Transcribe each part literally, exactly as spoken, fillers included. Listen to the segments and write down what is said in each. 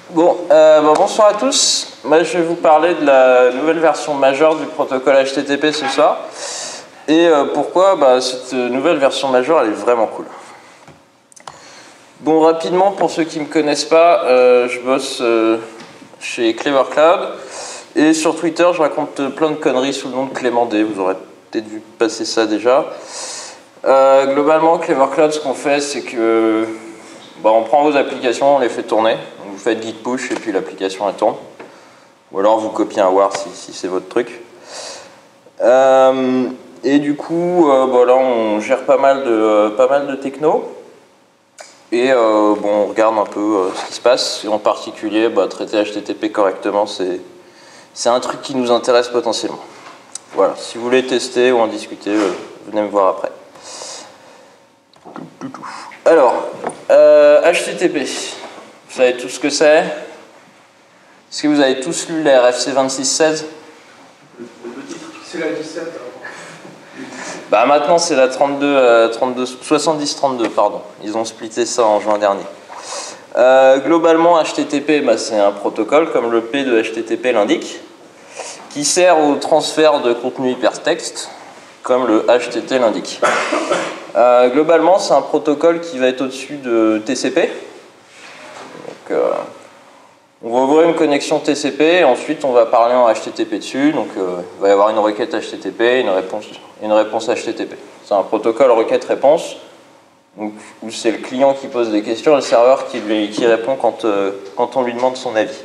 Bon, euh, bon, bonsoir à tous. Moi, je vais vous parler de la nouvelle version majeure du protocole H T T P ce soir. Et euh, pourquoi bah, cette nouvelle version majeure, elle est vraiment cool. Bon, rapidement, pour ceux qui ne me connaissent pas, euh, je bosse euh, chez Clever Cloud. Et sur Twitter, je raconte plein de conneries sous le nom de Clément D. Vous aurez peut-être vu passer ça déjà. Euh, globalement, Clever Cloud, ce qu'on fait, c'est que bah, on prend vos applications, on les fait tourner. Donc, vous faites git push et puis l'application elle tourne. Ou alors vous copiez un war si, si c'est votre truc. Euh, et du coup, euh, bah, là, on gère pas mal de, euh, pas mal de techno. Et euh, bon, on regarde un peu euh, ce qui se passe. Et en particulier, bah, traiter H T T P correctement, c'est c'est un truc qui nous intéresse potentiellement. Voilà, si vous voulez tester ou en discuter, euh, venez me voir après. Alors, euh, H T T P, vous savez tout ce que c'est? Est-ce que vous avez tous lu la R F C vingt-six seize? Le titre, c'est la dix-sept. Bah maintenant c'est la trente-deux, euh, trente-deux, soixante-dix trente-deux, pardon. Ils ont splitté ça en juin dernier. Euh, globalement, H T T P, bah, c'est un protocole, comme le P de H T T P l'indique, qui sert au transfert de contenu hypertexte, comme le H T T l'indique. Euh, globalement, c'est un protocole qui va être au-dessus de T C P. Donc, euh, on va ouvrir une connexion T C P, et ensuite on va parler en H T T P dessus. Donc, euh, il va y avoir une requête H T T P et une réponse, une réponse H T T P. C'est un protocole requête-réponse, où c'est le client qui pose des questions et le serveur qui, lui, qui répond quand, euh, quand on lui demande son avis.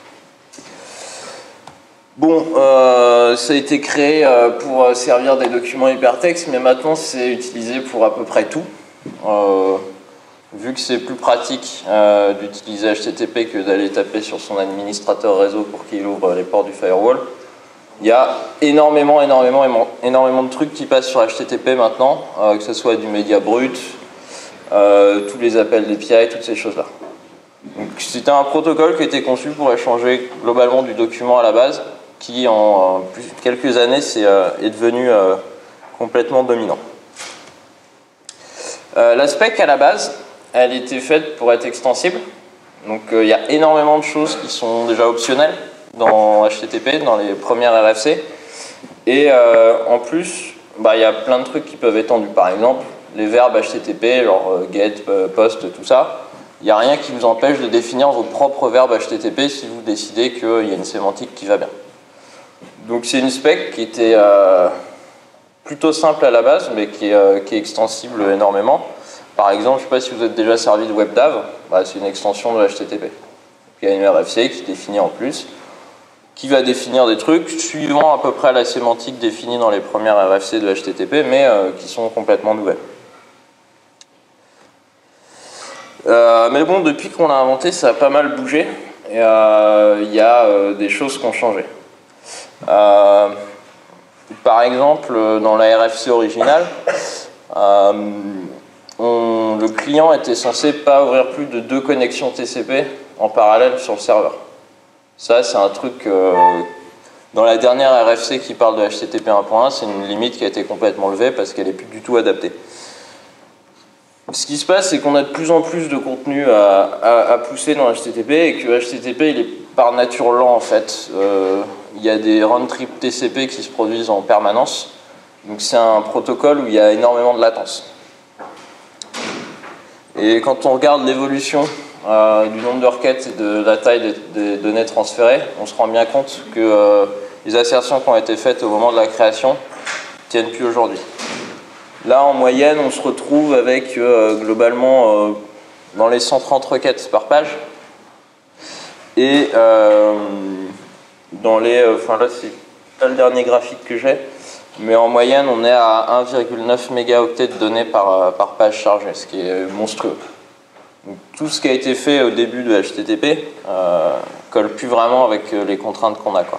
Bon, euh, ça a été créé euh, pour servir des documents hypertextes, mais maintenant c'est utilisé pour à peu près tout. Euh, vu que c'est plus pratique euh, d'utiliser H T T P que d'aller taper sur son administrateur réseau pour qu'il ouvre les ports du firewall, il y a énormément, énormément, énormément de trucs qui passent sur H T T P maintenant, euh, que ce soit du média brut, euh, tous les appels d'A P I, toutes ces choses-là. C'était un protocole qui était conçu pour échanger globalement du document à la base, qui en plus, quelques années est, euh, est devenu euh, complètement dominant. Euh, la spec à la base, elle était faite pour être extensible. Donc il euh, y a énormément de choses qui sont déjà optionnelles dans H T T P, dans les premières R F C. Et euh, en plus, bah, y a plein de trucs qui peuvent être tendus. Par exemple, les verbes H T T P, genre euh, get, euh, post, tout ça. Il n'y a rien qui vous empêche de définir vos propres verbes H T T P si vous décidez qu'il y a une sémantique qui va bien. Donc c'est une spec qui était euh, plutôt simple à la base, mais qui est, euh, qui est extensible énormément. Par exemple, je ne sais pas si vous êtes déjà servi de WebDAV, bah, c'est une extension de H T T P. Il y a une R F C qui définit en plus, qui va définir des trucs suivant à peu près la sémantique définie dans les premières R F C de H T T P, mais euh, qui sont complètement nouvelles. Euh, mais bon, depuis qu'on l'a inventé, ça a pas mal bougé, et il euh, y a euh, des choses qui ont changé. Euh, par exemple, dans la R F C originale, euh, on, le client était censé pas ouvrir plus de deux connexions T C P en parallèle sur le serveur. Ça, c'est un truc, euh, dans la dernière R F C qui parle de H T T P un point un, c'est une limite qui a été complètement levée parce qu'elle n'est plus du tout adaptée. Ce qui se passe, c'est qu'on a de plus en plus de contenu à, à, à pousser dans H T T P et que H T T P, il est par nature lent en fait. Euh, il y a des round-trip T C P qui se produisent en permanence. Donc c'est un protocole où il y a énormément de latence. Et quand on regarde l'évolution euh, du nombre de requêtes et de la taille des, des données transférées, on se rend bien compte que euh, les assertions qui ont été faites au moment de la création ne tiennent plus aujourd'hui. Là, en moyenne, on se retrouve avec euh, globalement euh, dans les cent trente requêtes par page. Et euh, dans les... Enfin euh, là, c'est pas le dernier graphique que j'ai, mais en moyenne, on est à un virgule neuf mégaoctets de données par, par page chargée, ce qui est monstrueux. Donc, tout ce qui a été fait au début de H T T P euh, colle plus vraiment avec les contraintes qu'on a, quoi.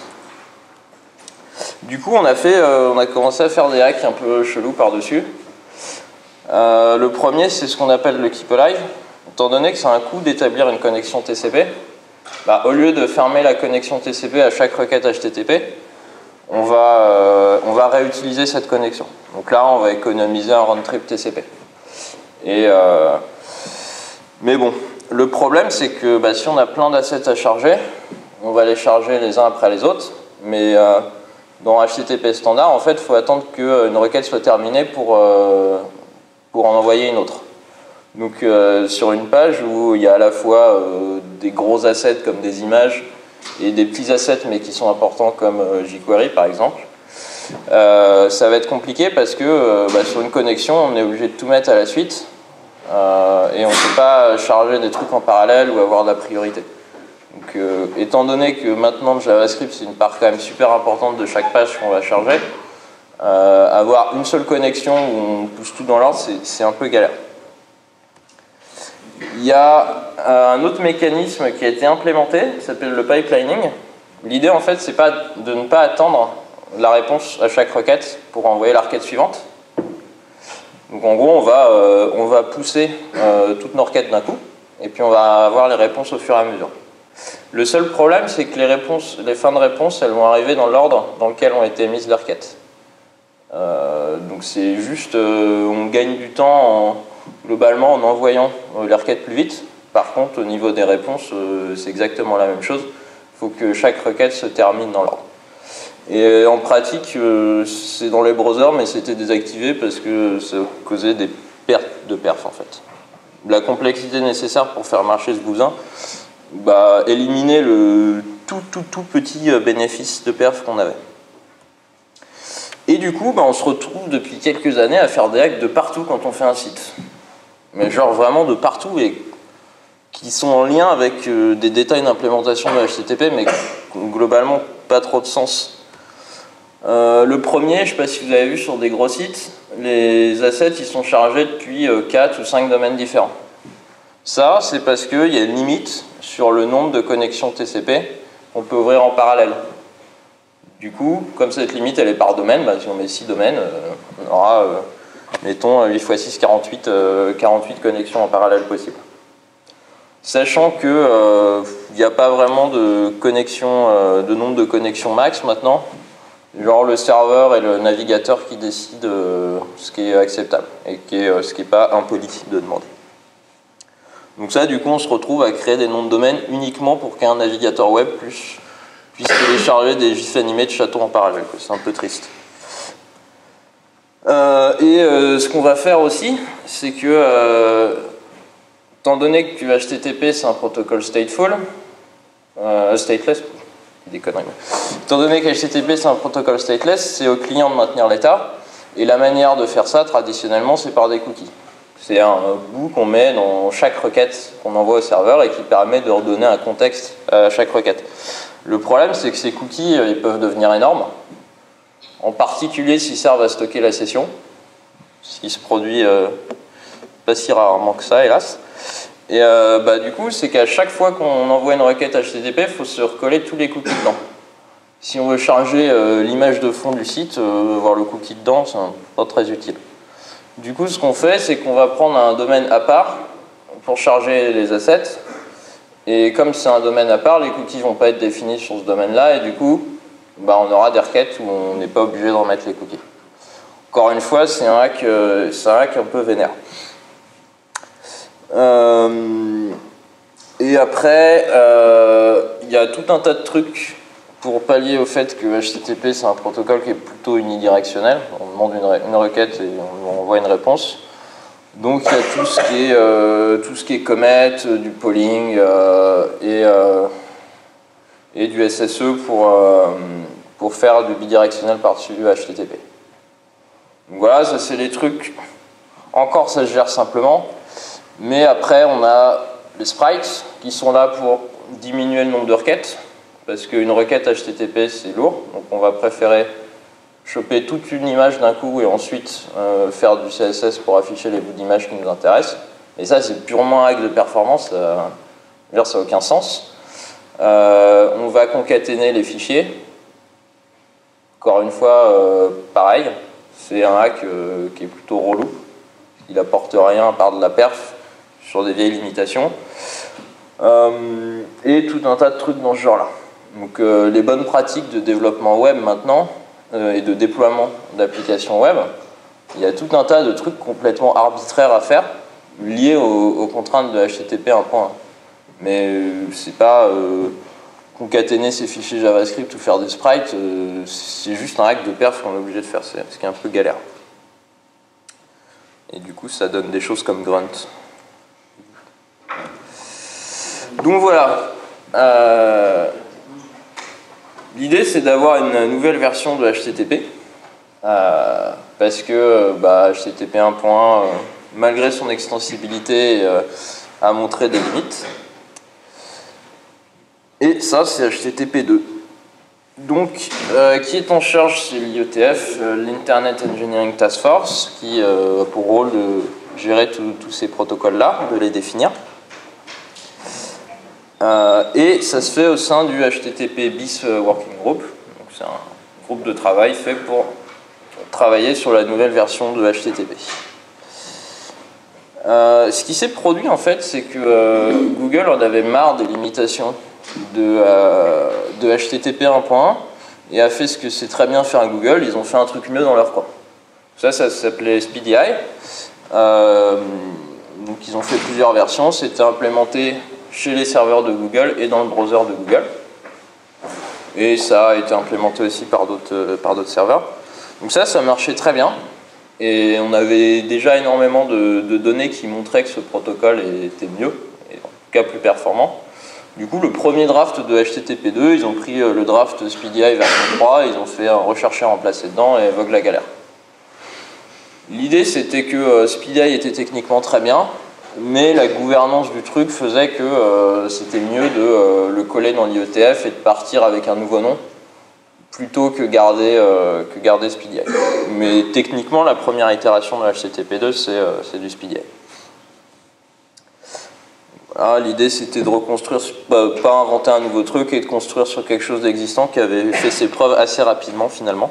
Du coup, on a, fait, euh, on a commencé à faire des hacks un peu chelous par-dessus. Euh, le premier, c'est ce qu'on appelle le keep alive. Étant donné que c'est un coût d'établir une connexion T C P, bah, au lieu de fermer la connexion T C P à chaque requête H T T P, on va, euh, on va réutiliser cette connexion. Donc là, on va économiser un round trip T C P. Et, euh, mais bon, Le problème, c'est que bah, si on a plein d'assets à charger, on va les charger les uns après les autres, mais euh, dans H T T P standard, en fait, il faut attendre qu'une requête soit terminée pour, euh, pour en envoyer une autre. Donc euh, sur une page où il y a à la fois euh, des gros assets comme des images et des petits assets mais qui sont importants comme euh, jQuery par exemple, euh, ça va être compliqué parce que euh, bah, sur une connexion, on est obligé de tout mettre à la suite. Euh, et on ne peut pas charger des trucs en parallèle ou avoir de la priorité. Donc, euh, étant donné que maintenant le JavaScript c'est une part quand même super importante de chaque page qu'on va charger, euh, avoir une seule connexion où on pousse tout dans l'ordre, c'est un peu galère. Il y a euh, un autre mécanisme qui a été implémenté, qui s'appelle le pipelining. L'idée en fait c'est pas de ne pas attendre la réponse à chaque requête pour envoyer la requête suivante. Donc en gros, on va, euh, on va pousser euh, toutes nos requêtes d'un coup, et puis on va avoir les réponses au fur et à mesure. Le seul problème, c'est que les, réponses, les fins de réponse, elles vont arriver dans l'ordre dans lequel ont été émises les requêtes. Euh, donc c'est juste, euh, on gagne du temps en, globalement en envoyant euh, les requêtes plus vite. Par contre, au niveau des réponses, euh, c'est exactement la même chose. Il faut que chaque requête se termine dans l'ordre. Et en pratique, euh, c'est dans les browsers, mais c'était désactivé parce que ça causait des pertes de perf en fait. La complexité nécessaire pour faire marcher ce bousin, bah, éliminer le tout tout tout petit bénéfice de perf qu'on avait. Et du coup, bah, on se retrouve depuis quelques années à faire des hacks de partout quand on fait un site. Mais genre vraiment de partout et qui sont en lien avec euh, des détails d'implémentation de H T T P, mais globalement pas trop de sens. Euh, le premier, je ne sais pas si vous avez vu sur des gros sites, les assets ils sont chargés depuis euh, quatre ou cinq domaines différents. Ça, c'est parce qu'il y a une limite sur le nombre de connexions T C P qu'on peut ouvrir en parallèle. Du coup, comme cette limite elle est par domaine, bah, si on met six domaines, euh, on aura, euh, mettons, huit fois six, quarante-huit, euh, quarante-huit connexions en parallèle possibles. Sachant qu'il n'y euh, a pas vraiment de, connexion, euh, de nombre de connexions max maintenant, genre le serveur et le navigateur qui décident euh, ce qui est acceptable et qui est, euh, ce qui n'est pas impoli de demander. Donc ça, du coup, on se retrouve à créer des noms de domaine uniquement pour qu'un navigateur web puisse, puisse télécharger des gifs animés de châteaux en parallèle. C'est un peu triste. Euh, et euh, ce qu'on va faire aussi, c'est que, euh, étant donné que H T T P c'est un protocole stateful, euh, stateless, des conneries. Étant donné que H T T P c'est un protocole stateless, c'est au client de maintenir l'état, et la manière de faire ça traditionnellement c'est par des cookies. C'est un bout qu'on met dans chaque requête qu'on envoie au serveur et qui permet de redonner un contexte à chaque requête. Le problème c'est que ces cookies ils peuvent devenir énormes, en particulier s'ils servent à stocker la session, ce qui se produit euh, pas si rarement que ça hélas. Et euh, bah, du coup, c'est qu'à chaque fois qu'on envoie une requête H T T P, il faut se recoller tous les cookies dedans. Si on veut charger euh, l'image de fond du site, euh, voir le cookie dedans, c'est pas très utile. Du coup, ce qu'on fait, c'est qu'on va prendre un domaine à part pour charger les assets. Et comme c'est un domaine à part, les cookies ne vont pas être définis sur ce domaine-là. Et du coup, bah, on aura des requêtes où on n'est pas obligé de remettre les cookies. Encore une fois, c'est un hack, euh, c'est un hack un peu vénère. Euh, et après, il euh, y a tout un tas de trucs pour pallier au fait que H T T P c'est un protocole qui est plutôt unidirectionnel. On demande une, une requête et on envoie une réponse. Donc il y a tout ce qui est, euh, tout ce qui est commit, euh, du polling euh, et, euh, et du S S E pour, euh, pour faire du bidirectionnel par-dessus du H T T P. Donc voilà, ça c'est les trucs. Encore ça se gère simplement. Mais après, on a les sprites qui sont là pour diminuer le nombre de requêtes, parce qu'une requête H T T P, c'est lourd. Donc on va préférer choper toute une image d'un coup et ensuite euh, faire du C S S pour afficher les bouts d'image qui nous intéressent. Et ça, c'est purement un hack de performance, ça n'a aucun sens. Euh, on va concaténer les fichiers. Encore une fois, euh, pareil, c'est un hack euh, qui est plutôt relou. Il n'apporte rien à part de la perf sur des vieilles limitations, euh, et tout un tas de trucs dans ce genre-là. Donc euh, les bonnes pratiques de développement web maintenant, euh, et de déploiement d'applications web, il y a tout un tas de trucs complètement arbitraires à faire, lié aux, aux contraintes de H T T P un point un. Mais euh, c'est pas euh, concaténer ces fichiers JavaScript ou faire des sprites, euh, c'est juste un hack de perf qu'on est obligé de faire, c'est ce qui est un peu galère. Et du coup, ça donne des choses comme Grunt. Donc voilà. Euh, L'idée, c'est d'avoir une nouvelle version de H T T P. Euh, parce que bah, H T T P un point un, euh, malgré son extensibilité, euh, a montré des limites. Et ça, c'est H T T P deux. Donc, euh, qui est en charge, c'est l'I E T F, euh, l'Internet Engineering Task Force, qui euh, a pour rôle de gérer tous ces protocoles-là, de les définir. Euh, et ça se fait au sein du H T T P B I S Working Group. C'est un groupe de travail fait pour travailler sur la nouvelle version de H T T P. Euh, ce qui s'est produit, en fait, c'est que euh, Google en avait marre des limitations de, euh, de H T T P un point un et a fait ce que c'est très bien faire à Google, ils ont fait un truc mieux dans leur coin. Ça, ça s'appelait SpeeDI. Euh, donc ils ont fait plusieurs versions, c'était implémenté chez les serveurs de Google et dans le browser de Google. Et ça a été implémenté aussi par d'autres par d'autres serveurs. Donc ça, ça marchait très bien. Et on avait déjà énormément de, de données qui montraient que ce protocole était mieux, et en tout cas plus performant. Du coup, le premier draft de H T T P deux, ils ont pris le draft SpeeDI version trois, ils ont fait un rechercher, remplacer dedans et vogue la galère. L'idée, c'était que SpeeDI était techniquement très bien, mais la gouvernance du truc faisait que euh, c'était mieux de euh, le coller dans l'I E T F et de partir avec un nouveau nom, plutôt que garder, euh, que garder SpeeDI. Mais techniquement, la première itération de H T T P deux, c'est euh, du SpeeDI. Voilà, l'idée, c'était de reconstruire, pas, pas inventer un nouveau truc et de construire sur quelque chose d'existant qui avait fait ses preuves assez rapidement, finalement.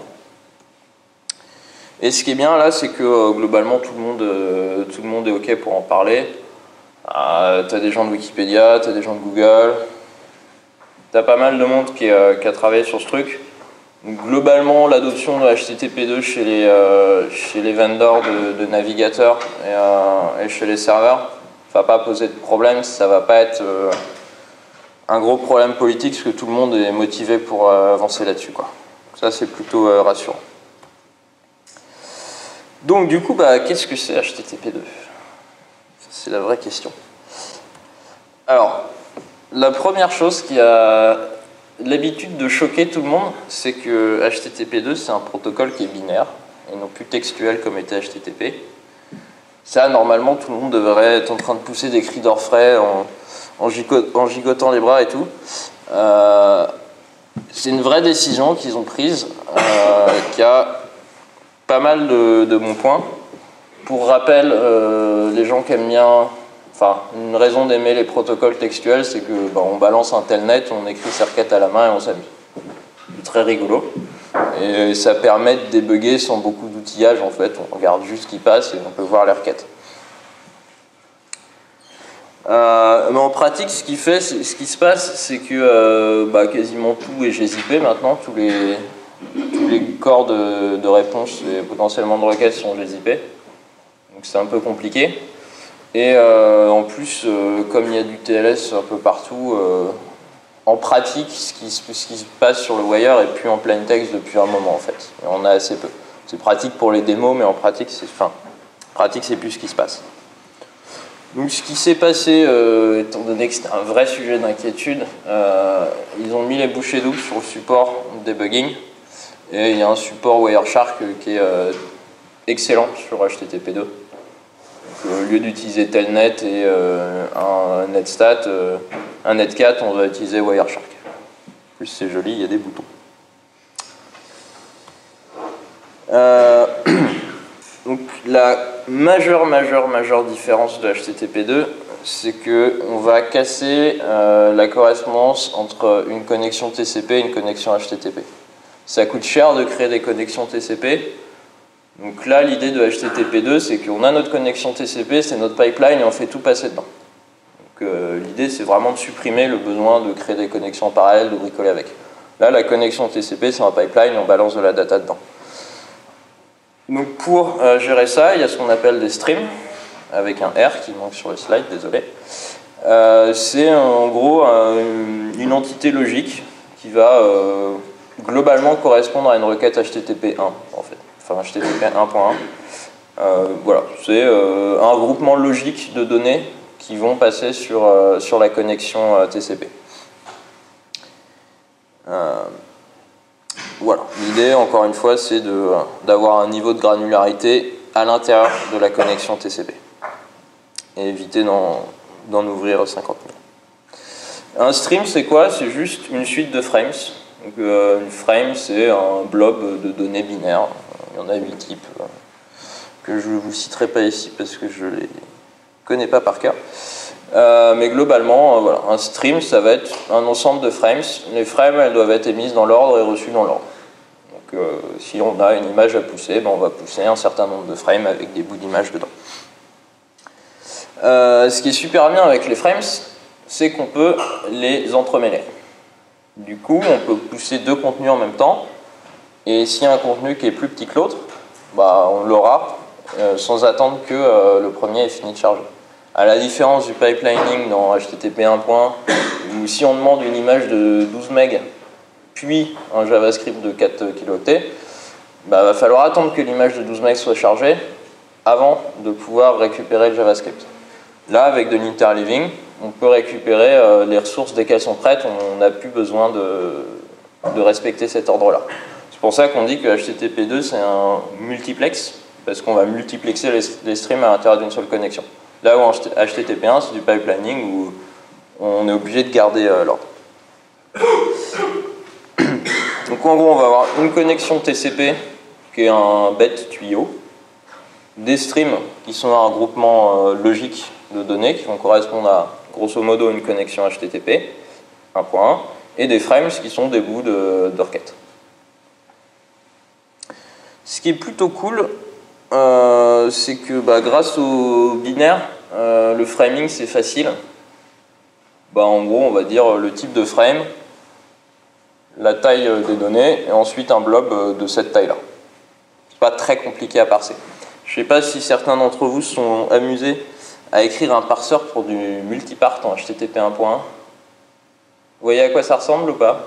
Et ce qui est bien là, c'est que euh, globalement, tout le, monde, euh, tout le monde est OK pour en parler. Euh, tu as des gens de Wikipédia, tu as des gens de Google, tu as pas mal de monde qui, euh, qui a travaillé sur ce truc. Donc, globalement, l'adoption de H T T P deux chez les, euh, chez les vendors de, de navigateurs et, euh, et chez les serveurs ne va pas poser de problème, ça ne va pas être euh, un gros problème politique parce que tout le monde est motivé pour euh, avancer là-dessus, quoi. Ça, c'est plutôt euh, rassurant. Donc du coup, bah, qu'est-ce que c'est H T T P deux? C'est la vraie question. Alors, la première chose qui a l'habitude de choquer tout le monde, c'est que H T T P deux, c'est un protocole qui est binaire, et non plus textuel comme était H T T P. Ça, normalement, tout le monde devrait être en train de pousser des cris d'orfraie en, en, en gigotant les bras et tout. Euh, c'est une vraie décision qu'ils ont prise, euh, qui a pas mal de, de bons points. Pour rappel, euh, les gens qui aiment bien, enfin, une raison d'aimer les protocoles textuels, c'est que bah, on balance un telnet, on écrit ses requêtes à la main et on s'amuse. C'est très rigolo. Et ça permet de débugger sans beaucoup d'outillage, en fait. On regarde juste ce qui passe et on peut voir les requêtes. Euh, mais en pratique, ce qui, fait, ce qui se passe, c'est que euh, bah, quasiment tout est G Z I P maintenant, tous les, tous les corps de, de réponse et potentiellement de requêtes sont G Z I P. Donc c'est un peu compliqué. Et euh, en plus, euh, comme il y a du T L S un peu partout, euh, en pratique, ce qui, ce qui se passe sur le wire est plus en plain text depuis un moment en fait. Et on a assez peu. C'est pratique pour les démos, mais en pratique, c'est enfin, pratique, c'est plus ce qui se passe. Donc ce qui s'est passé, euh, étant donné que c'était un vrai sujet d'inquiétude, euh, ils ont mis les bouchées doubles sur le support debugging. Et il y a un support Wireshark qui est euh, excellent sur H T T P deux. Donc, au lieu d'utiliser Telnet et euh, un Netstat, euh, un Netcat, on va utiliser Wireshark. En plus, c'est joli, il y a des boutons. Euh, donc, la majeure, majeure, majeure différence de H T T P deux, c'est qu'on va casser euh, la correspondance entre une connexion T C P et une connexion H T T P. Ça coûte cher de créer des connexions T C P. Donc là, l'idée de H T T P deux, c'est qu'on a notre connexion T C P, c'est notre pipeline et on fait tout passer dedans. Donc euh, l'idée, c'est vraiment de supprimer le besoin de créer des connexions en parallèle, de bricoler avec. Là, la connexion T C P, c'est un pipeline et on balance de la data dedans. Donc pour euh, gérer ça, il y a ce qu'on appelle des streams. avec un R qui manque sur le slide, désolé. Euh, c'est en gros euh, une entité logique qui va euh, globalement correspondre à une requête H T T P un, en fait, enfin H T T P un point un. Euh, voilà, c'est euh, un groupement logique de données qui vont passer sur, euh, sur la connexion euh, T C P. Euh, voilà, l'idée, encore une fois, c'est d'avoir un niveau de granularité à l'intérieur de la connexion T C P et éviter d'en ouvrir cinquante mille. Un stream, c'est quoi? C'est juste une suite de frames. Donc, euh, une frame, c'est un blob de données binaires. Il y en a huit types euh, que je ne vous citerai pas ici parce que je ne les connais pas par cœur. Euh, mais globalement, euh, voilà, un stream, ça va être un ensemble de frames. Les frames, elles doivent être émises dans l'ordre et reçues dans l'ordre. Donc, euh, si on a une image à pousser, ben, on va pousser un certain nombre de frames avec des bouts d'image dedans. Euh, ce qui est super bien avec les frames, c'est qu'on peut les entremêler. Du coup, on peut pousser deux contenus en même temps, et s'il y a un contenu qui est plus petit que l'autre, bah, on l'aura euh, sans attendre que euh, le premier ait fini de charger. À la différence du pipelining dans H T T P un point un, où si on demande une image de douze mégas, puis un JavaScript de quatre kilooctets, bah, va falloir attendre que l'image de douze mégas soit chargée avant de pouvoir récupérer le JavaScript. Là, avec de l'interleaving, on peut récupérer euh, les ressources dès qu'elles sont prêtes, on n'a plus besoin de, de respecter cet ordre-là. C'est pour ça qu'on dit que H T T P deux, c'est un multiplex, parce qu'on va multiplexer les, les streams à l'intérieur d'une seule connexion. Là où en H T T P un, c'est du pipelining où on est obligé de garder euh, l'ordre. Donc en gros, on va avoir une connexion T C P qui est un bête tuyau, des streams qui sont un groupement euh, logique de données qui vont correspondre à grosso modo une connexion H T T P un point un et des frames qui sont des bouts de, de requêtes. Ce qui est plutôt cool, euh, c'est que bah, grâce au binaire, euh, le framing c'est facile. Bah, en gros, on va dire le type de frame, la taille des données et ensuite un blob de cette taille-là. C'est pas très compliqué à parser. Je ne sais pas si certains d'entre vous se sont amusés à écrire un parseur pour du multipart en H T T P un point un. Vous voyez à quoi ça ressemble ou pas?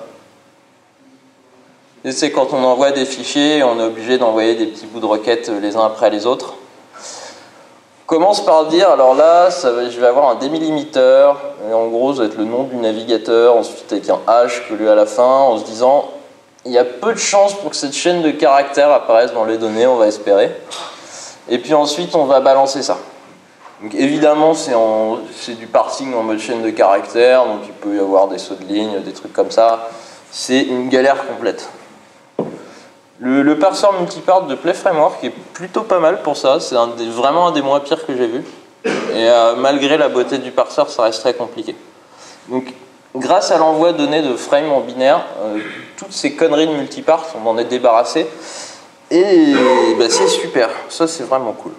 C'est quand on envoie des fichiers, on est obligé d'envoyer des petits bouts de requêtes les uns après les autres. On commence par dire, alors là, ça va, je vais avoir un délimiter, et en gros, ça va être le nom du navigateur, ensuite avec un H que lui à la fin, en se disant, il y a peu de chances pour que cette chaîne de caractères apparaisse dans les données, on va espérer. Et puis ensuite, on va balancer ça. Donc évidemment, c'est du parsing en mode chaîne de caractères, donc il peut y avoir des sauts de ligne, des trucs comme ça. C'est une galère complète. Le, le parseur multipart de Play Framework est plutôt pas mal pour ça, c'est un vraiment un des moins pires que j'ai vu. Et euh, malgré la beauté du parseur, ça reste très compliqué. Donc grâce à l'envoi de données de frames en binaire, euh, toutes ces conneries de multipart, on en est débarrassé. Et bah, c'est super, ça c'est vraiment cool.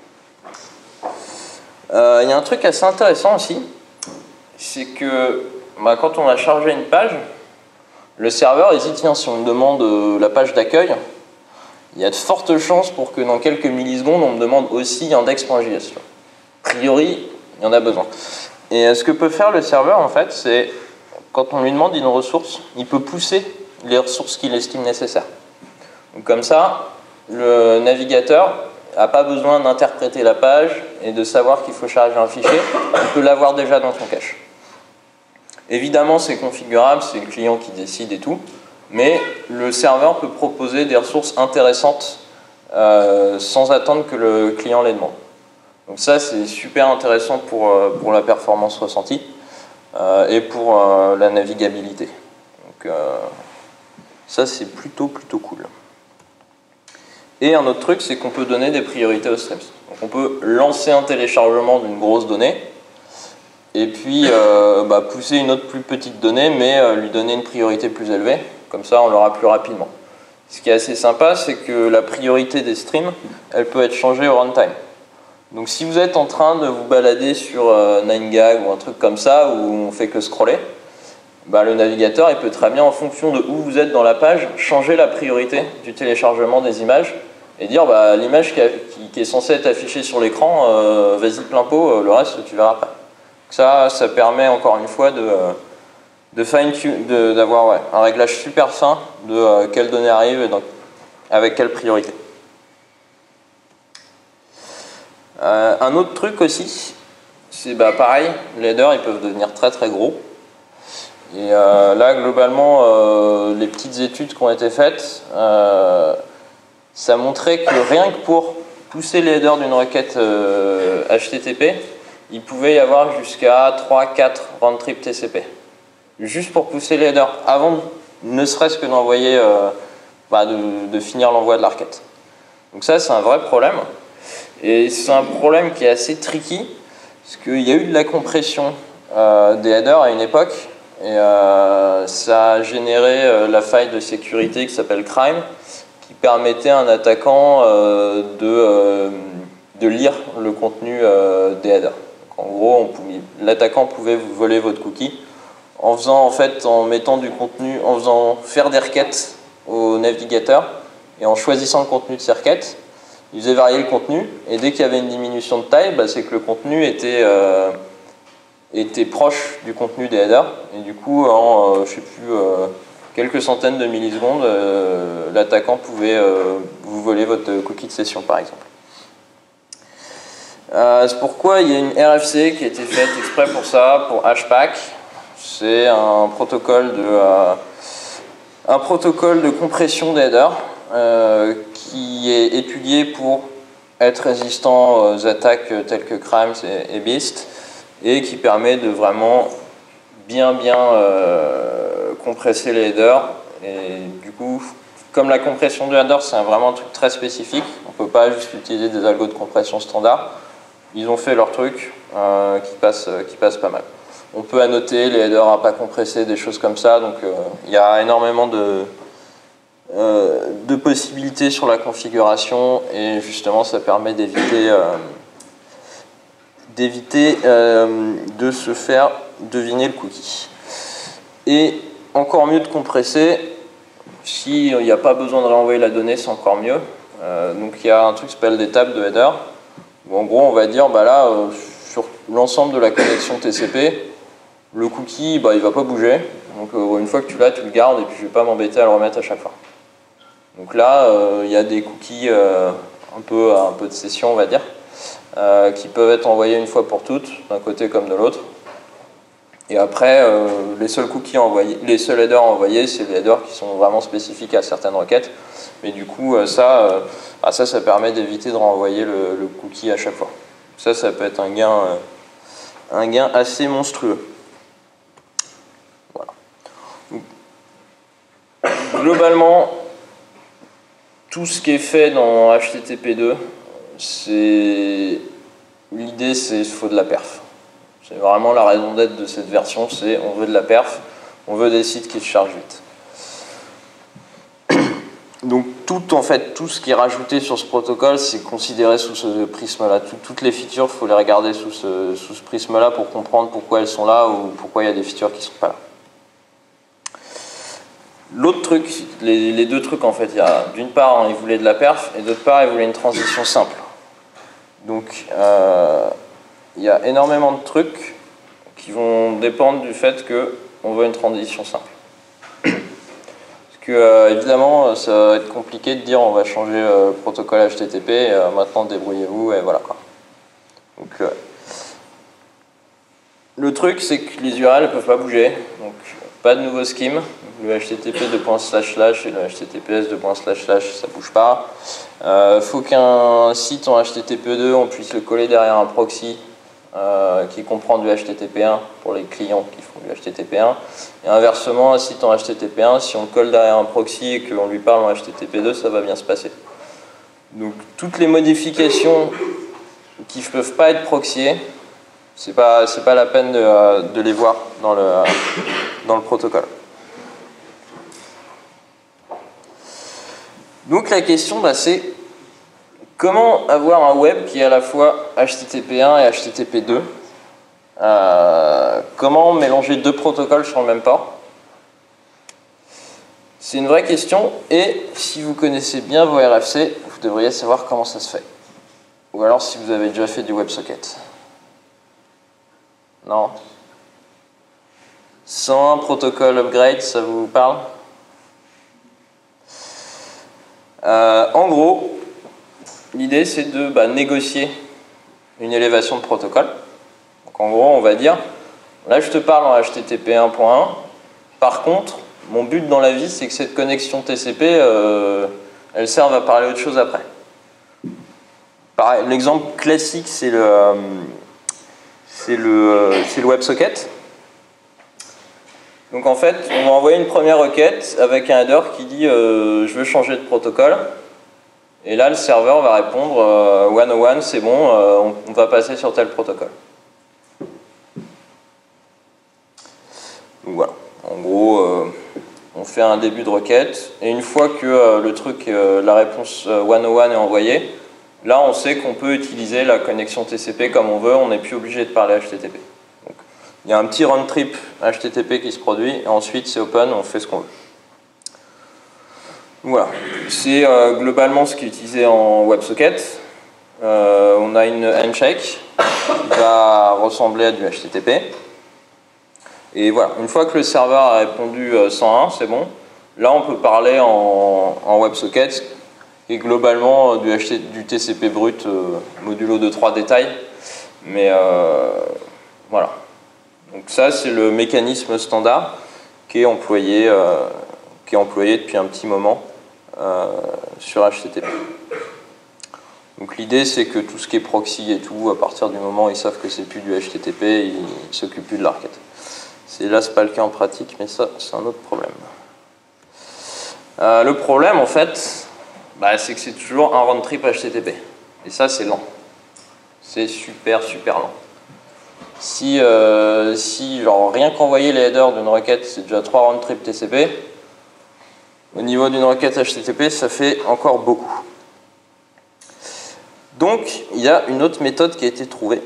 Il euh, y a un truc assez intéressant aussi, c'est que bah, quand on a chargé une page, le serveur il dit tiens, si on me demande euh, la page d'accueil, il y a de fortes chances pour que dans quelques millisecondes on me demande aussi index.js. A priori, il y en a besoin. Et euh, ce que peut faire le serveur en fait, c'est quand on lui demande une ressource, il peut pousser les ressources qu'il estime nécessaires. Donc comme ça, le navigateur n'a pas besoin d'interpréter la page et de savoir qu'il faut charger un fichier, il peut l'avoir déjà dans son cache. Évidemment, c'est configurable, c'est le client qui décide et tout, mais le serveur peut proposer des ressources intéressantes euh, sans attendre que le client les demande. Donc ça, c'est super intéressant pour, euh, pour la performance ressentie euh, et pour euh, la navigabilité. Donc euh, ça, c'est plutôt, plutôt cool. Et un autre truc, c'est qu'on peut donner des priorités aux streams. Donc on peut lancer un téléchargement d'une grosse donnée, et puis euh, bah, pousser une autre plus petite donnée, mais euh, lui donner une priorité plus élevée. Comme ça, on l'aura plus rapidement. Ce qui est assez sympa, c'est que la priorité des streams, elle peut être changée au runtime. Donc si vous êtes en train de vous balader sur euh, nine gag ou un truc comme ça, où on fait que scroller, bah, le navigateur il peut très bien, en fonction de où vous êtes dans la page, changer la priorité du téléchargement des images, et dire bah, l'image qui, qui, qui est censée être affichée sur l'écran, euh, vas-y plein pot, euh, le reste tu verras pas. Ça, ça permet encore une fois de, de fine tune, d'avoir ouais, un réglage super fin de euh, quelles données arrivent et donc, avec quelle priorité. Euh, un autre truc aussi, c'est bah, pareil, les headers ils peuvent devenir très très gros. Et euh, là, globalement, euh, les petites études qui ont été faites, euh, ça montrait que rien que pour pousser les headers d'une requête euh, H T T P, il pouvait y avoir jusqu'à trois quatre round trip T C P. Juste pour pousser les headers, avant ne serait-ce que d'envoyer, euh, bah, de, de finir l'envoi de la requête. Donc ça, c'est un vrai problème. Et c'est un problème qui est assez tricky, parce qu'il y a eu de la compression euh, des headers à une époque, et euh, ça a généré euh, la faille de sécurité qui s'appelle Crime, qui permettait à un attaquant euh, de, euh, de lire le contenu euh, des headers. Donc, en gros, l'attaquant pouvait vous voler votre cookie en faisant, en fait, en mettant du contenu, en faisant faire des requêtes au navigateur et en choisissant le contenu de ces requêtes. Il faisait varier le contenu, et dès qu'il y avait une diminution de taille, bah, c'est que le contenu était, euh, était proche du contenu des headers, et du coup, en euh, je sais plus, euh, quelques centaines de millisecondes, euh, l'attaquant pouvait euh, vous voler votre cookie de session, par exemple. Euh, c'est pourquoi il y a une R F C qui a été faite exprès pour ça, pour Hpack. C'est un protocole de, euh, un protocole de compression des headers, Euh, qui est étudié pour être résistant aux attaques telles que Crimes et, et Beast, et qui permet de vraiment bien bien euh, compresser les headers. Et du coup, comme la compression de headers c'est vraiment un truc très spécifique, on ne peut pas juste utiliser des algos de compression standard. Ils ont fait leur truc euh, qui, passe, qui passe pas mal. On peut annoter les headers à pas compresser, des choses comme ça, donc il euh, y a énormément de Euh, de possibilités sur la configuration, et justement ça permet d'éviter euh, d'éviter euh, de se faire deviner le cookie. Et encore mieux de compresser, s'il n'y a pas besoin de renvoyer la donnée, c'est encore mieux. Euh, donc il y a un truc qui s'appelle des tables de header, où en gros on va dire bah là euh, sur l'ensemble de la connexion T C P, le cookie bah, il va pas bouger, donc euh, une fois que tu l'as tu le gardes, et puis je vais pas m'embêter à le remettre à chaque fois. Donc là, il euh, y a des cookies euh, un, peu, un peu de session, on va dire, euh, qui peuvent être envoyés une fois pour toutes, d'un côté comme de l'autre. Et après, euh, les seuls cookies envoyés, les seuls headers envoyés, c'est les headers qui sont vraiment spécifiques à certaines requêtes. Mais du coup, euh, ça, euh, ah, ça, ça permet d'éviter de renvoyer le, le cookie à chaque fois. Ça, ça peut être un gain, euh, un gain assez monstrueux. Voilà. Donc, globalement, tout ce qui est fait dans H T T P deux, c'est l'idée, c'est qu'il faut de la perf. C'est vraiment la raison d'être de cette version, c'est on veut de la perf, on veut des sites qui se chargent vite. Donc tout, en fait, tout ce qui est rajouté sur ce protocole, c'est considéré sous ce prisme-là. Tout, toutes les features, il faut les regarder sous ce, sous ce prisme-là pour comprendre pourquoi elles sont là ou pourquoi il y a des features qui ne sont pas là. L'autre truc, les, les deux trucs en fait, il y a d'une part, hein, ils voulaient de la perf, et d'autre part, ils voulaient une transition simple. Donc, euh, il y a énormément de trucs qui vont dépendre du fait qu'on veut une transition simple. Parce que, euh, évidemment, ça va être compliqué de dire on va changer euh, le protocole H T T P, et, euh, maintenant débrouillez-vous, et voilà quoi. Donc, euh, le truc, c'est que les U R L ne peuvent pas bouger, donc pas de nouveau scheme. Le H T T P deux slash slash et le H T T P S deux slash slash, ça ne bouge pas. Il euh, faut qu'un site en H T T P deux, on puisse le coller derrière un proxy euh, qui comprend du H T T P un pour les clients qui font du H T T P un. Et inversement, un site en H T T P un, si on le colle derrière un proxy et qu'on lui parle en H T T P deux, ça va bien se passer. Donc toutes les modifications qui ne peuvent pas être proxyées, c'est pas, c'est pas la peine de, de les voir dans le, dans le protocole. Donc la question, bah, c'est comment avoir un web qui est à la fois H T T P un et H T T P deux. Euh, comment mélanger deux protocoles sur le même port? C'est une vraie question, et si vous connaissez bien vos R F C, vous vous devriez savoir comment ça se fait. Ou alors si vous avez déjà fait du WebSocket. Non? cent un protocole upgrade, ça vous parle? euh, En gros, l'idée c'est de bah, négocier une élévation de protocole. Donc en gros, on va dire, là je te parle en H T T P un point un, par contre, mon but dans la vie c'est que cette connexion T C P, euh, elle serve à parler autre chose après. Pareil, l'exemple classique c'est le, euh, c'est le, euh, c'est le WebSocket. Donc en fait, on va envoyer une première requête avec un header qui dit euh, je veux changer de protocole. Et là, le serveur va répondre euh, cent un, c'est bon, euh, on, on va passer sur tel protocole. Donc voilà, en gros, euh, on fait un début de requête. Et une fois que euh, le truc, euh, la réponse euh, cent un est envoyée, là, on sait qu'on peut utiliser la connexion T C P comme on veut, on n'est plus obligé de parler H T T P. Donc, il y a un petit round trip H T T P qui se produit, et ensuite c'est open, on fait ce qu'on veut. Voilà, c'est euh, globalement ce qui est utilisé en WebSocket. Euh, on a une handshake qui va ressembler à du H T T P. Et voilà, une fois que le serveur a répondu euh, cent un, c'est bon. Là, on peut parler en, en WebSocket et globalement euh, du, H T, du T C P brut euh, modulo de trois détails. Mais euh, voilà. Donc ça, c'est le mécanisme standard qui est employé, euh, qui est employé depuis un petit moment euh, sur H T T P. Donc l'idée, c'est que tout ce qui est proxy et tout, à partir du moment où ils savent que c'est plus du H T T P, ils ne s'occupent plus de la requête. C'est là, c'est pas le cas en pratique, mais ça, c'est un autre problème. Euh, le problème, en fait, bah, c'est que c'est toujours un round trip H T T P. Et ça, c'est lent. C'est super, super lent. Si, euh, si genre, rien qu'envoyer les headers d'une requête, c'est déjà trois round trip T C P, au niveau d'une requête H T T P, ça fait encore beaucoup. Donc, il y a une autre méthode qui a été trouvée.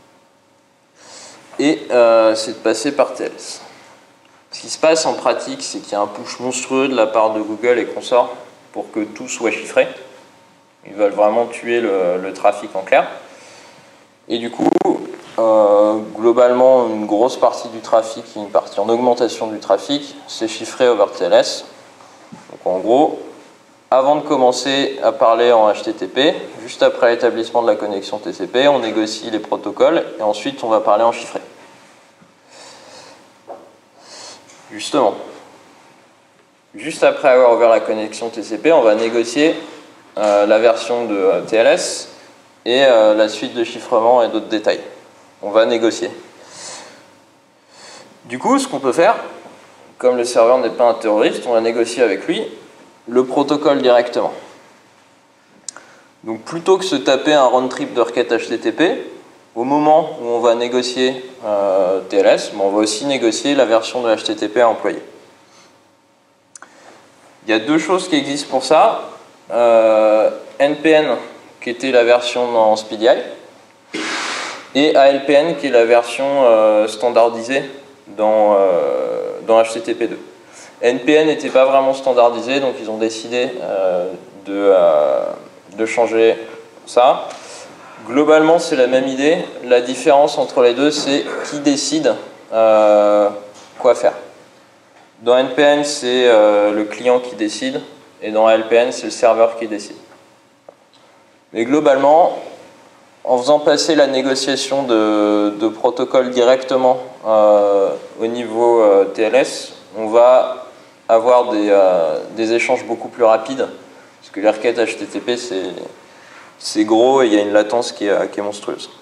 Et euh, c'est de passer par T L S. Ce qui se passe en pratique, c'est qu'il y a un push monstrueux de la part de Google et consorts pour que tout soit chiffré. Ils veulent vraiment tuer le, le trafic en clair. Et du coup, euh, globalement, une grosse partie du trafic, une partie en augmentation du trafic, c'est chiffré over T L S. Donc en gros, avant de commencer à parler en H T T P, juste après l'établissement de la connexion T C P, on négocie les protocoles et ensuite on va parler en chiffré. Justement, juste après avoir ouvert la connexion T C P, on va négocier euh, la version de euh, T L S et euh, la suite de chiffrement et d'autres détails. On va négocier. Du coup, ce qu'on peut faire, comme le serveur n'est pas un terroriste, on va négocier avec lui le protocole directement. Donc plutôt que se taper un round trip de requête H T T P, au moment où on va négocier euh, T L S, on va aussi négocier la version de H T T P à employer. Il y a deux choses qui existent pour ça. Euh, N P N, qui était la version dans SpeeDI, et A L P N, qui est la version euh, standardisée dans, euh, dans H T T P deux. N P N n'était pas vraiment standardisé, donc ils ont décidé euh, de, euh, de changer ça. Globalement, c'est la même idée. La différence entre les deux, c'est qui décide euh, quoi faire. Dans N P N, c'est euh, le client qui décide, et dans A L P N, c'est le serveur qui décide. Mais globalement, en faisant passer la négociation de, de protocole directement euh, au niveau euh, T L S, on va avoir des, euh, des échanges beaucoup plus rapides, parce que les requêtes H T T P, c'est c'est gros et il y a une latence qui est, qui est monstrueuse.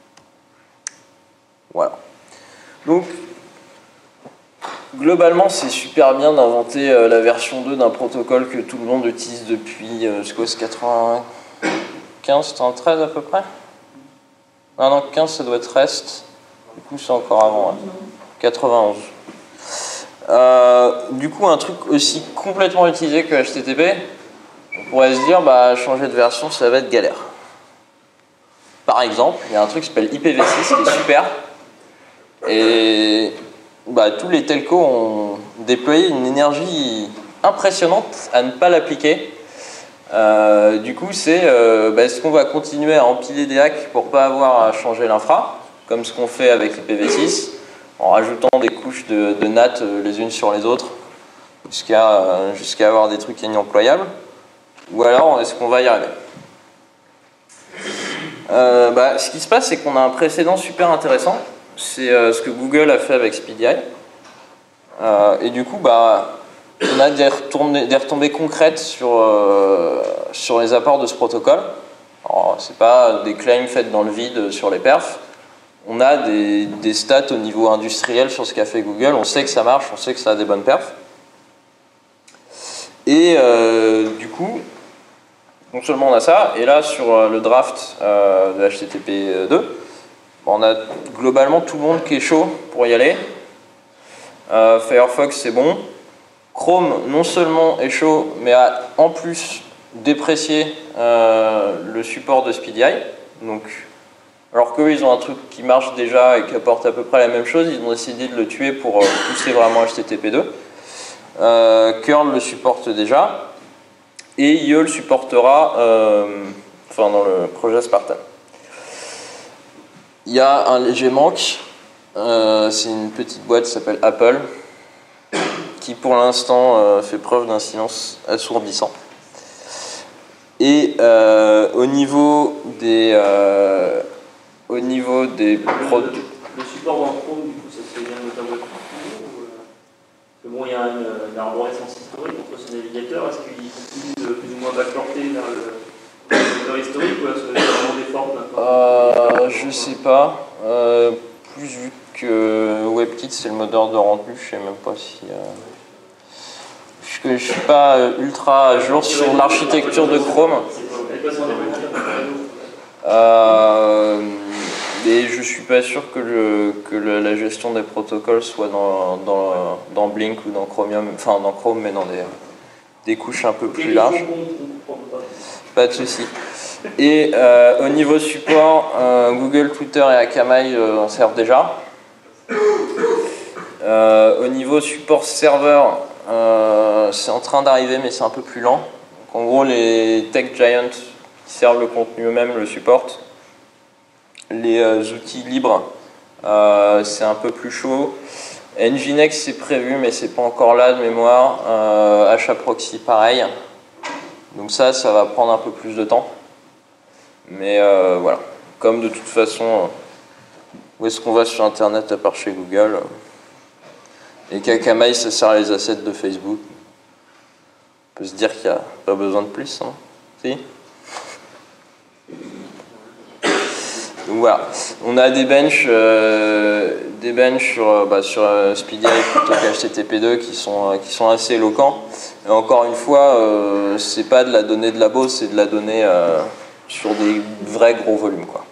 Voilà. Donc, globalement, c'est super bien d'inventer euh, la version deux d'un protocole que tout le monde utilise depuis, euh, c'est quoi, c'est quatre-vingt-quinze, quatre-vingt-treize à peu près? Ah non, quinze, ça doit être REST. Du coup, c'est encore avant, ouais. quatre-vingt-onze. Euh, du coup, un truc aussi complètement utilisé que H T T P, on pourrait se dire, bah, changer de version, ça va être galère. Par exemple, il y a un truc qui s'appelle I P v six qui est super. Et bah, tous les telcos ont déployé une énergie impressionnante à ne pas l'appliquer. Euh, du coup, c'est euh, bah, est-ce qu'on va continuer à empiler des hacks pour pas avoir à changer l'infra, comme ce qu'on fait avec les I P v six, en rajoutant des couches de, de N A T euh, les unes sur les autres, jusqu'à euh, jusqu'à avoir des trucs inemployables, ou alors est-ce qu'on va y arriver? euh, bah, Ce qui se passe, c'est qu'on a un précédent super intéressant, c'est euh, ce que Google a fait avec SpeedyEye, euh, et du coup, bah, on a des retombées, des retombées concrètes sur, euh, sur les apports de ce protocole. Alors, c'est pas des claims faits dans le vide sur les perfs. On a des, des stats au niveau industriel sur ce qu'a fait Google. On sait que ça marche, on sait que ça a des bonnes perfs. Et euh, du coup, non seulement on a ça, et là sur le draft euh, de H T T P deux, on a globalement tout le monde qui est chaud pour y aller. Euh, Firefox, c'est bon. Chrome, non seulement est chaud, mais a en plus déprécié euh, le support de SpeedyEye. Donc, alors qu'eux, ils ont un truc qui marche déjà et qui apporte à peu près la même chose, ils ont décidé de le tuer pour euh, pousser vraiment H T T P deux. Euh, curl le supporte déjà, et I E le supportera euh, enfin, dans le projet Spartan. Il y a un léger manque, euh, c'est une petite boîte qui s'appelle Apple, qui pour l'instant euh, fait preuve d'un silence assourdissant. Et euh, au niveau des euh, au niveau des produits. Le, le support dans Chrome, du coup, ça se fait bien de ta web ou euh, parce que bon, il y a une, une arborescence historique entre ce navigateur. Est-ce qu'il continue de plus ou moins backporter vers le navigateur historique ou est-ce que c'est vraiment des formes euh, Je sais pas. Euh, plus vu que WebKit c'est le moteur de rendu, je sais même pas si. Euh... Je ne suis pas ultra à jour sur l'architecture de Chrome. Euh, et je suis pas sûr que, le, que le, la gestion des protocoles soit dans, dans, dans Blink ou dans Chromium, enfin dans Chrome, mais dans des, des couches un peu plus larges. Pas de souci. Et euh, au niveau support, euh, Google, Twitter et Akamai euh, en servent déjà. Euh, au niveau support serveur, euh, c'est en train d'arriver, mais c'est un peu plus lent. Donc, en gros, les tech giants qui servent le contenu eux-mêmes le supportent. Les euh, outils libres, euh, c'est un peu plus chaud. Nginx, c'est prévu, mais c'est pas encore là de mémoire. Euh, HAProxy, pareil. Donc ça, ça va prendre un peu plus de temps. Mais euh, voilà. Comme de toute façon, où est-ce qu'on va sur Internet à part chez Google? Et qu'Akamai, ça sert les assets de Facebook. On peut se dire qu'il n'y a pas besoin de plus, hein. Si? Donc voilà, on a des benches, euh, des benches sur, bah, sur euh, SpeedyEye plutôt qu'H T T P deux qui sont, euh, qui sont assez éloquents. Et encore une fois, euh, c'est pas de la donnée de labo, c'est de la donnée euh, sur des vrais gros volumes, quoi.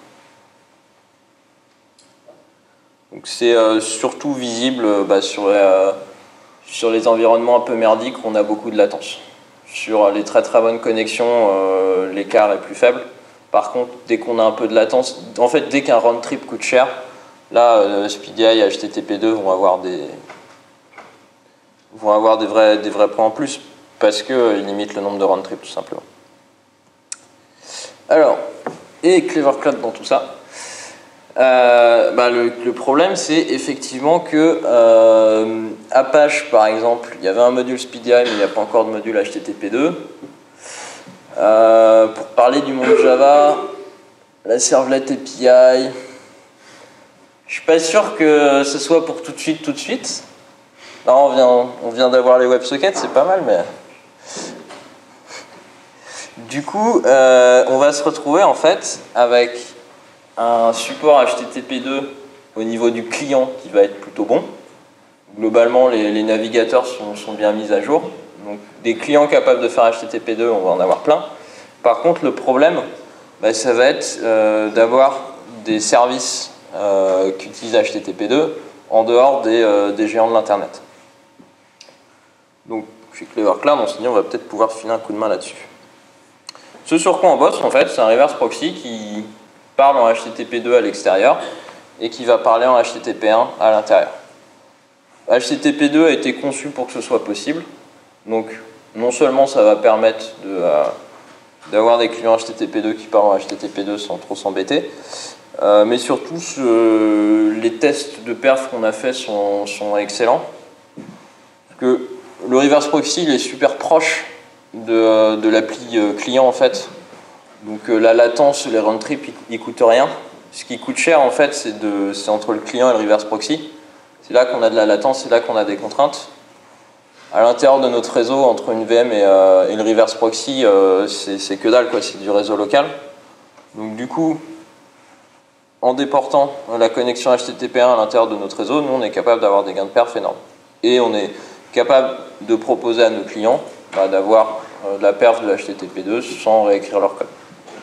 Donc c'est euh, surtout visible euh, bah, sur, euh, sur les environnements un peu merdiques où on a beaucoup de latence. Sur les très très bonnes connexions, euh, l'écart est plus faible. Par contre, dès qu'on a un peu de latence, en fait, dès qu'un round trip coûte cher, là, euh, SpeedyEye et H T T P deux vont avoir des, vont avoir des vrais, des vrais points en plus parce qu'ils euh, limitent le nombre de round trip tout simplement. Alors, et Clever Cloud dans tout ça. Euh, bah le, le problème, c'est effectivement que euh, Apache, par exemple, il y avait un module SpeedyEye, mais il n'y a pas encore de module H T T P deux. Euh, pour parler du monde Java, la servlet A P I, je suis pas sûr que ce soit pour tout de suite, tout de suite. Là, on vient, on vient d'avoir les WebSockets, c'est pas mal, mais du coup, euh, on va se retrouver en fait avec un support H T T P deux au niveau du client qui va être plutôt bon. Globalement, les, les navigateurs sont, sont bien mis à jour. Donc, des clients capables de faire H T T P deux, on va en avoir plein. Par contre, le problème, bah, ça va être euh, d'avoir des services euh, qui utilisent H T T P deux en dehors des, euh, des géants de l'Internet. Donc, chez Clever Cloud, on s'est dit on va peut-être pouvoir filer un coup de main là-dessus. Ce sur quoi on bosse, en fait, c'est un reverse proxy qui parle en H T T P deux à l'extérieur et qui va parler en H T T P un à l'intérieur. H T T P deux a été conçu pour que ce soit possible. Donc, non seulement ça va permettre de, euh, d'avoir des clients H T T P deux qui parlent en H T T P deux sans trop s'embêter. Euh, mais surtout, ce, les tests de perf qu'on a fait sont, sont excellents. Parce que le reverse proxy, il est super proche de, de l'appli client en fait. Donc euh, la latence, les round trips, ils ne coûtent rien. Ce qui coûte cher en fait, c'est entre le client et le reverse proxy. C'est là qu'on a de la latence, c'est là qu'on a des contraintes. À l'intérieur de notre réseau, entre une V M et, euh, et le reverse proxy, euh, c'est que dalle, quoi, c'est du réseau local. Donc du coup, en déportant la connexion H T T P un à l'intérieur de notre réseau, nous on est capable d'avoir des gains de perf énormes. Et on est capable de proposer à nos clients bah, d'avoir euh, de la perf de H T T P deux sans réécrire leur code.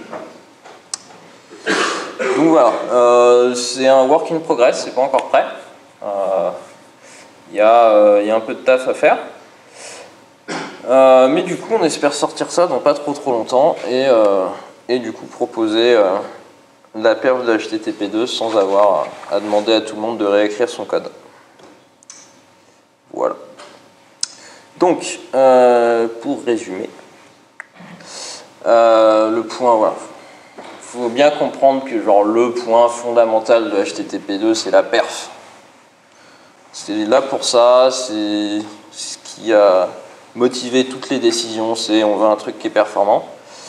Donc voilà, euh, c'est un work in progress, c'est pas encore prêt. Il euh, y, euh, y a un peu de taf à faire. Euh, mais du coup, on espère sortir ça dans pas trop trop longtemps et, euh, et du coup proposer euh, la perf de H T T P deux sans avoir à, à demander à tout le monde de réécrire son code. Voilà. Donc, euh, pour résumer, euh, le point, voilà. Il faut bien comprendre que genre, le point fondamental de H T T P deux, c'est la perf. C'est là pour ça, c'est ce qui a motivé toutes les décisions, c'est on veut un truc qui est performant.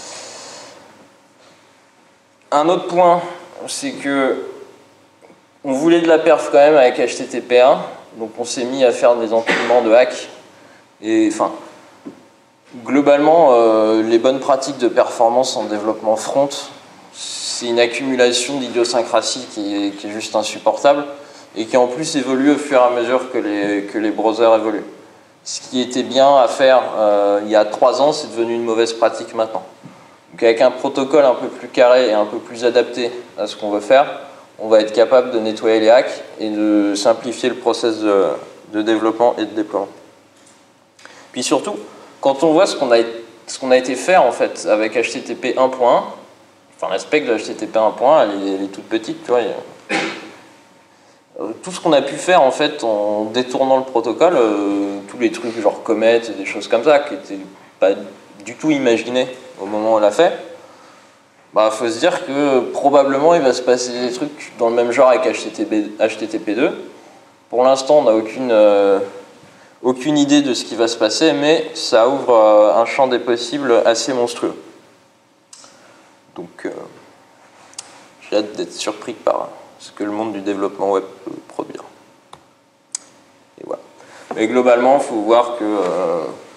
Un autre point, c'est que on voulait de la perf quand même avec H T T P un, donc on s'est mis à faire des empilements de hacks. Et enfin, globalement, euh, les bonnes pratiques de performance en développement front, c'est une accumulation d'idiosyncrasie qui est, qui est juste insupportable et qui en plus évolue au fur et à mesure que les, que les browsers évoluent. Ce qui était bien à faire euh, il y a trois ans, c'est devenu une mauvaise pratique maintenant. Donc avec un protocole un peu plus carré et un peu plus adapté à ce qu'on veut faire, on va être capable de nettoyer les hacks et de simplifier le process de, de développement et de déploiement. Puis surtout, quand on voit ce qu'on a, ce qu'on a été faire en fait avec H T T P un point un, enfin la spec de H T T P un point un, elle, elle est toute petite, tu vois. Tout ce qu'on a pu faire en fait en détournant le protocole, euh, tous les trucs genre Comet et des choses comme ça qui n'étaient pas du tout imaginés au moment où on l'a fait, bah faut se dire que probablement il va se passer des trucs dans le même genre avec H T T P deux. Pour l'instant on n'a aucune, euh, aucune idée de ce qui va se passer, mais ça ouvre euh, un champ des possibles assez monstrueux. Donc euh, j'ai hâte d'être surpris par ce que le monde du développement web peut produire. Et voilà. Mais globalement, il faut voir que... Euh...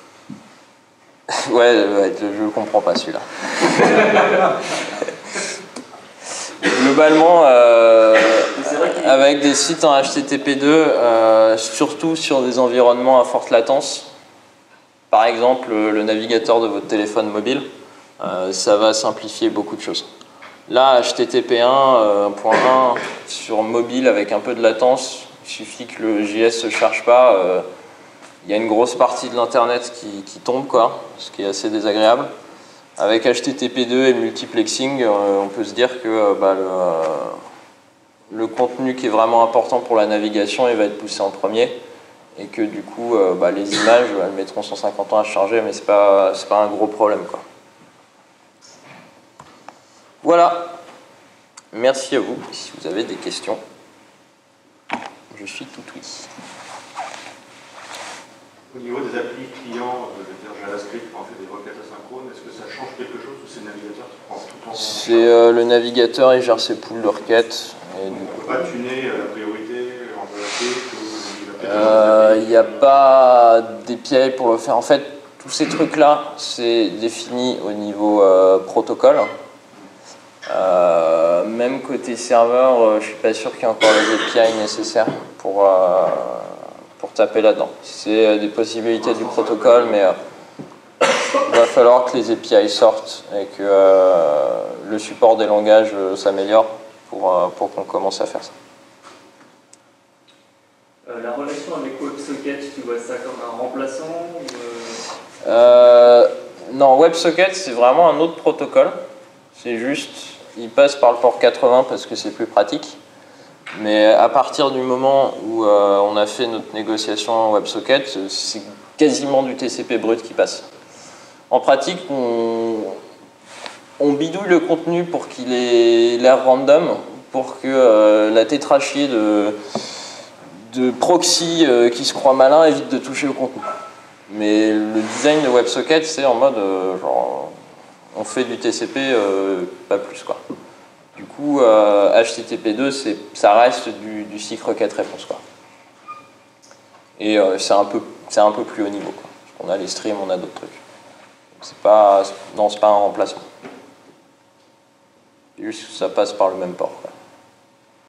ouais, ouais, je ne comprends pas celui-là. Globalement, euh, avec des sites en H T T P deux, euh, surtout sur des environnements à forte latence, par exemple le navigateur de votre téléphone mobile, euh, ça va simplifier beaucoup de choses. Là, H T T P un point un sur mobile avec un peu de latence, il suffit que le J S ne se charge pas, euh, il y a une grosse partie de l'internet qui, qui tombe, quoi, ce qui est assez désagréable. Avec H T T P deux et le multiplexing, euh, on peut se dire que euh, bah, le, euh, le contenu qui est vraiment important pour la navigation, il va être poussé en premier, et que du coup, euh, bah, les images, elles mettront cent cinquante ans à charger, mais ce n'est pas, c'est pas un gros problème, quoi. Voilà, merci à vous. Si vous avez des questions, je suis tout oui. Au niveau des applis clients, je veux dire JavaScript, quand on fait des requêtes asynchrones, est-ce que ça change quelque chose ou c'est le navigateur qui prend tout en compte? C'est euh, le navigateur, il gère ses pools de requêtes. Et on ne peut pas tuner la priorité en il euh, n'y a pas d'A P I pour le faire. En fait, tous ces trucs-là, c'est défini au niveau euh, protocole. Euh, même côté serveur, euh, je ne suis pas sûr qu'il y ait encore les A P I nécessaires pour, euh, pour taper là-dedans. C'est euh, des possibilités du protocole, mais euh, il va falloir que les A P I sortent et que euh, le support des langages euh, s'améliore pour, euh, pour qu'on commence à faire ça. Euh, la relation avec WebSocket, tu vois ça comme un remplaçant ou euh... Euh, Non, WebSocket, c'est vraiment un autre protocole. C'est juste, il passe par le port quatre-vingts parce que c'est plus pratique. Mais à partir du moment où euh, on a fait notre négociation en WebSocket, c'est quasiment du T C P brut qui passe. En pratique, on, on bidouille le contenu pour qu'il ait l'air random, pour que euh, la tétrachier de, de proxy euh, qui se croit malin évite de toucher au contenu. Mais le design de WebSocket, c'est en mode, euh, genre, on fait du T C P, euh, pas plus, quoi. Du coup, euh, H T T P deux, ça reste du, du cycle requête-réponse, quoi. Et euh, c'est un peu, c'est un peu plus haut niveau, quoi. On a les streams, on a d'autres trucs. C'est pas, non, c'est pas un remplacement. Juste, ça passe par le même port, quoi.